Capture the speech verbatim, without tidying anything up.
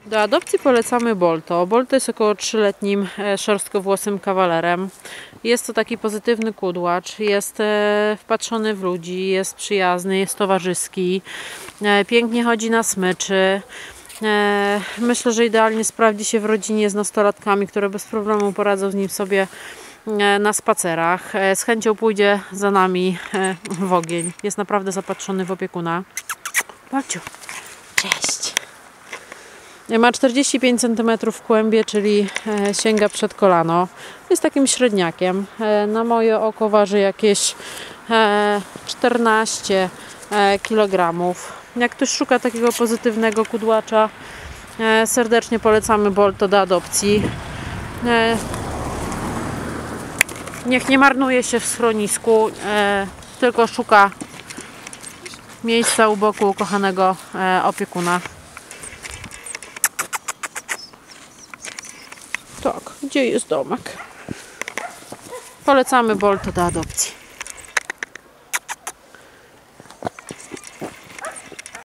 Do adopcji polecamy Bolto. Bolto jest około trzyletnim szorstkowłosym kawalerem. Jest to taki pozytywny kudłacz, jest wpatrzony w ludzi, jest przyjazny, jest towarzyski, pięknie chodzi na smyczy. Myślę, że idealnie sprawdzi się w rodzinie z nastolatkami, które bez problemu poradzą z nim sobie na spacerach. Z chęcią pójdzie za nami w ogień. Jest naprawdę zapatrzony w opiekuna. Babciu, cześć! Ma czterdzieści pięć centymetrów w kłębie, czyli sięga przed kolano. Jest takim średniakiem. Na moje oko waży jakieś czternaście kilogramów. Jak ktoś szuka takiego pozytywnego kudłacza, serdecznie polecamy Bolto do adopcji. Niech nie marnuje się w schronisku, tylko szuka miejsca u boku ukochanego opiekuna. Tak, gdzie jest domek? Polecamy Bolto do adopcji.